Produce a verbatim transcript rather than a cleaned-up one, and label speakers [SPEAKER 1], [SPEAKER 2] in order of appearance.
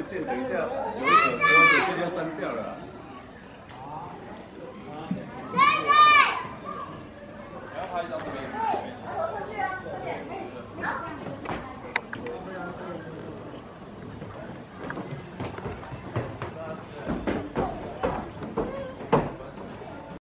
[SPEAKER 1] 渐，等一下久一久，久而久之就